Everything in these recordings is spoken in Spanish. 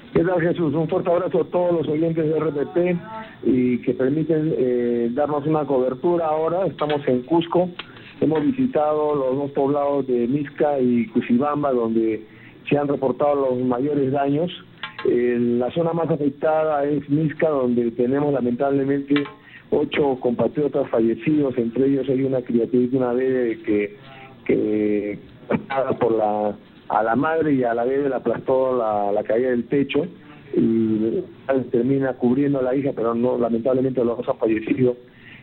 ¿Qué tal, Jesús? Un fuerte abrazo a todos los oyentes de RPP y que permiten darnos una cobertura ahora. Estamos en Cusco, hemos visitado los dos poblados de Misca y Cuchibamba, donde se han reportado los mayores daños. La zona más afectada es Misca, donde tenemos lamentablemente 8 compatriotas fallecidos, entre ellos hay una criatura y una bebé que por a la madre y a la bebé le aplastó la caída del techo y termina cubriendo a la hija, pero no, lamentablemente los dos han fallecido.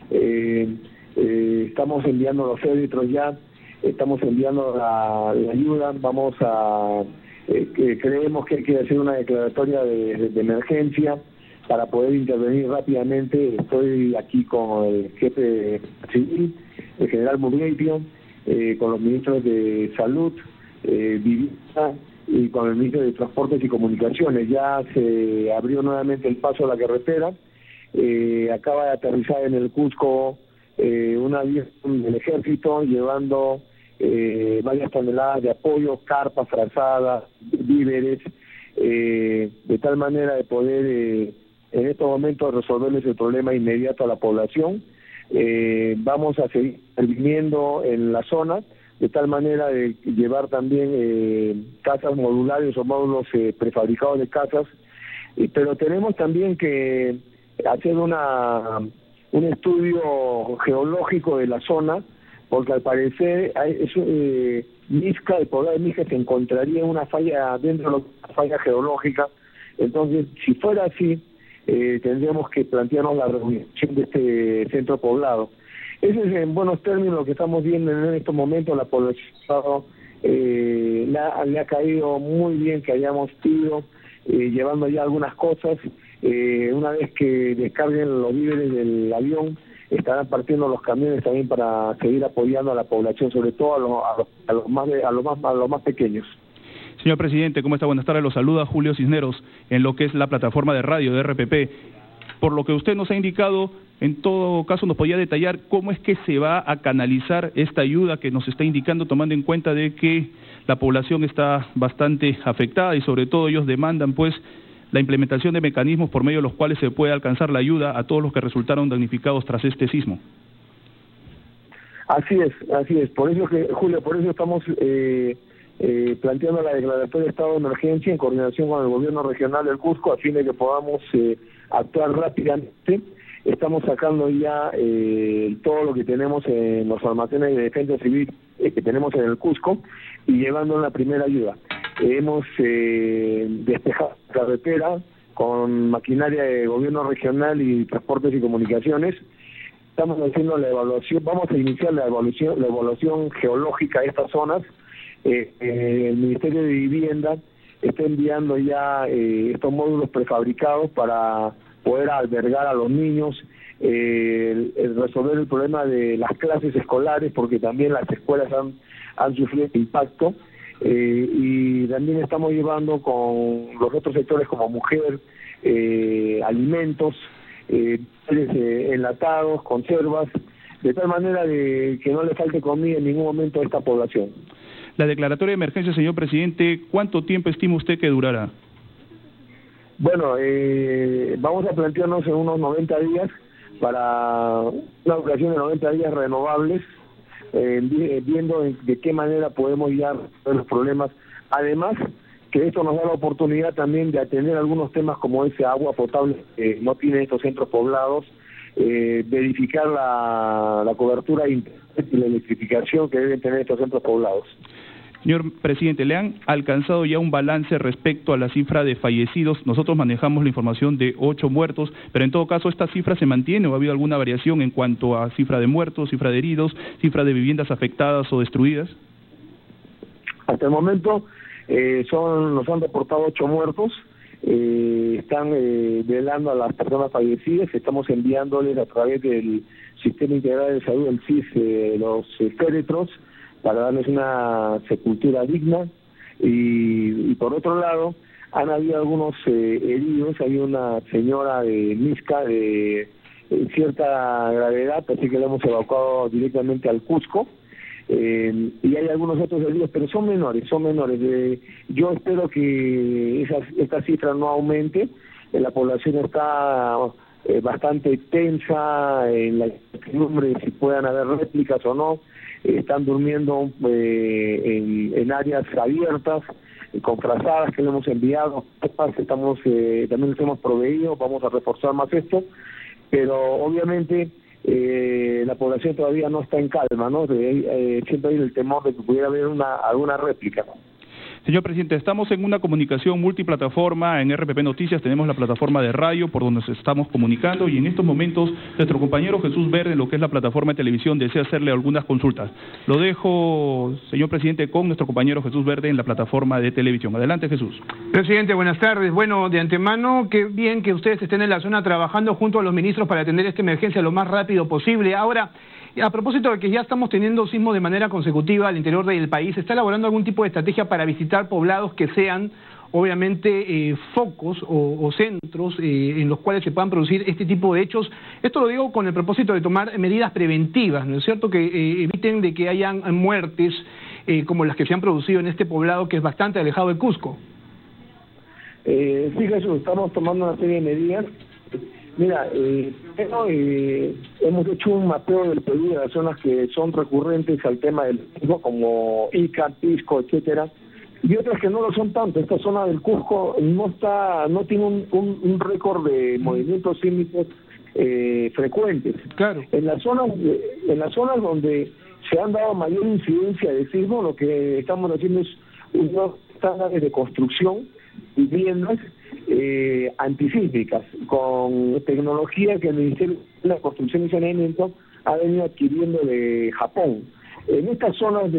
Estamos enviando los féretros ya, estamos enviando la ayuda, vamos a creemos que hay que hacer una declaratoria de emergencia para poder intervenir rápidamente. Estoy aquí con el jefe civil, el general Murgueitio, con los ministros de Salud, Vivienda y con el ministro de Transportes y Comunicaciones. Ya se abrió nuevamente el paso a la carretera. Acaba de aterrizar en el Cusco un avión del ejército llevando varias toneladas de apoyo, carpas, frazadas, víveres, de tal manera de poder en estos momentos resolverles el problema inmediato a la población. Vamos a seguir interviniendo en la zona, de tal manera de llevar también casas modulares o módulos prefabricados de casas, pero tenemos también que hacer un estudio geológico de la zona, porque al parecer Misca, el poblado de Misca se encontraría en una falla, dentro de una falla geológica. Entonces, si fuera así, tendríamos que plantearnos la reunificación de este centro poblado. Ese es en buenos términos lo que estamos viendo en estos momentos. La población le ha caído muy bien que hayamos ido llevando ya algunas cosas. Una vez que descarguen los víveres del avión, estarán partiendo los camiones también para seguir apoyando a la población, sobre todo a los más pequeños. Señor presidente, ¿cómo está? Buenas tardes, los saluda Julio Cisneros en lo que es la plataforma de radio de RPP. Por lo que usted nos ha indicado, en todo caso nos podría detallar cómo es que se va a canalizar esta ayuda que nos está indicando, tomando en cuenta de que la población está bastante afectada y sobre todo ellos demandan pues la implementación de mecanismos por medio de los cuales se puede alcanzar la ayuda a todos los que resultaron damnificados tras este sismo. Así es. Por eso Julio, por eso estamos planteando la declaratoria de estado de emergencia en coordinación con el gobierno regional del Cusco a fin de que podamos actuar rápidamente. Estamos sacando ya todo lo que tenemos en los almacenes de defensa civil que tenemos en el Cusco y llevando la primera ayuda. Hemos despejado la carretera con maquinaria de gobierno regional y transportes y comunicaciones. Estamos haciendo la evaluación, vamos a iniciar la evaluación geológica de estas zonas. El Ministerio de Vivienda está enviando ya estos módulos prefabricados para poder albergar a los niños, resolver el problema de las clases escolares, porque también las escuelas han sufrido impacto, y también estamos llevando con los otros sectores como mujer, alimentos, enlatados, conservas, de tal manera de que no le falte comida en ningún momento a esta población. La declaratoria de emergencia, señor presidente, ¿cuánto tiempo estima usted que durará? Bueno, vamos a plantearnos en unos 90 días para una duración de 90 días renovables, viendo de qué manera podemos ya resolver los problemas. Además, que esto nos da la oportunidad también de atender algunos temas como ese agua potable que no tienen estos centros poblados, verificar la cobertura y la electrificación que deben tener estos centros poblados. Señor presidente, ¿le han alcanzado ya un balance respecto a la cifra de fallecidos? Nosotros manejamos la información de 8 muertos, pero en todo caso, ¿esta cifra se mantiene o ha habido alguna variación en cuanto a cifra de muertos, cifra de heridos, cifra de viviendas afectadas o destruidas? Hasta el momento nos han reportado 8 muertos, están velando a las personas fallecidas, estamos enviándoles a través del Sistema Integral de Salud, el SIS, los féretros, para darles una sepultura digna, y por otro lado han habido algunos heridos. Hay una señora de Misca de cierta gravedad, así que la hemos evacuado directamente al Cusco, y hay algunos otros heridos, pero son menores. Yo espero que esta cifra no aumente. La población está bastante tensa en la incertidumbre de si puedan haber réplicas o no. Están durmiendo en áreas abiertas, con frazadas que le hemos enviado. También les hemos proveído, vamos a reforzar más esto, pero obviamente la población todavía no está en calma, ¿no? Siempre hay el temor de que pudiera haber alguna réplica. Señor presidente, estamos en una comunicación multiplataforma en RPP Noticias, tenemos la plataforma de radio por donde nos estamos comunicando y en estos momentos nuestro compañero Jesús Verde, en lo que es la plataforma de televisión, desea hacerle algunas consultas. Lo dejo, señor presidente, con nuestro compañero Jesús Verde en la plataforma de televisión. Adelante, Jesús. Presidente, buenas tardes. Bueno, de antemano, qué bien que ustedes estén en la zona trabajando junto a los ministros para atender esta emergencia lo más rápido posible. Ahora, a propósito de que ya estamos teniendo sismos de manera consecutiva al interior del país, ¿se está elaborando algún tipo de estrategia para visitar poblados que sean, obviamente, focos o centros en los cuales se puedan producir este tipo de hechos? Esto lo digo con el propósito de tomar medidas preventivas, ¿no es cierto?, que eviten de que hayan muertes como las que se han producido en este poblado que es bastante alejado de Cusco. Sí, Jesús, estamos tomando una serie de medidas. Mira, hemos hecho un mapeo del Perú de las zonas que son recurrentes al tema del Cusco, como Ica, Pisco, etcétera, y otras que no lo son tanto. Esta zona del Cusco no tiene un récord de movimientos sísmicos frecuentes. Claro. En las zonas donde se han dado mayor incidencia de sismo, lo que estamos haciendo es unos estándares de construcción, viviendas antisísmicas, con tecnología que el Ministerio de la Construcción y Saneamiento ha venido adquiriendo de Japón. En estas zonas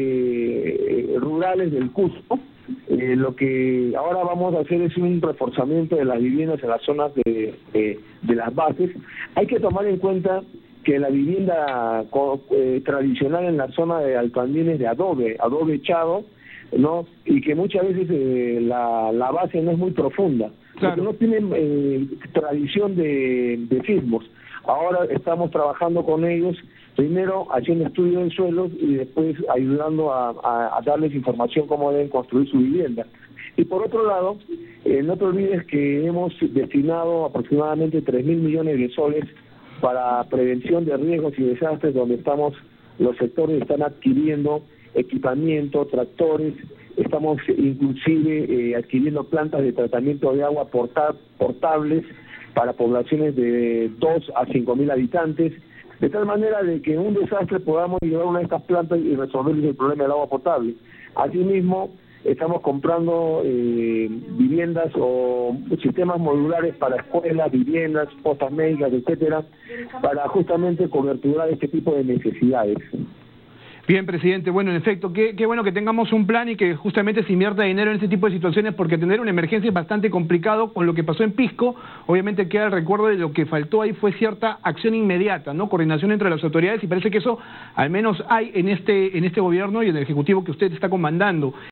rurales del Cusco, lo que ahora vamos a hacer es un reforzamiento de las viviendas en las zonas de las bases. Hay que tomar en cuenta que la vivienda tradicional en la zona de Alto Andín es de adobe echado, ¿no? Y que muchas veces la base no es muy profunda, claro, porque no tienen tradición de sismos. Ahora estamos trabajando con ellos, primero haciendo estudios de suelos y después ayudando a darles información cómo deben construir su vivienda. Y por otro lado, no te olvides que hemos destinado aproximadamente 3.000 millones de soles para prevención de riesgos y desastres, donde los sectores están adquiriendo equipamiento, tractores, estamos inclusive adquiriendo plantas de tratamiento de agua portables para poblaciones de 2 a 5.000 habitantes, de tal manera de que en un desastre podamos llevar una de estas plantas y resolver el problema del agua potable. Asimismo, estamos comprando viviendas o sistemas modulares para escuelas, viviendas, postas médicas, etcétera, para justamente coberturar este tipo de necesidades. Bien, presidente. Bueno, en efecto, qué bueno que tengamos un plan y que justamente se invierta dinero en este tipo de situaciones, porque tener una emergencia es bastante complicado. Con lo que pasó en Pisco, obviamente queda el recuerdo de lo que faltó ahí fue cierta acción inmediata, ¿no? Coordinación entre las autoridades, y parece que eso al menos hay en este gobierno y en el Ejecutivo que usted está comandando.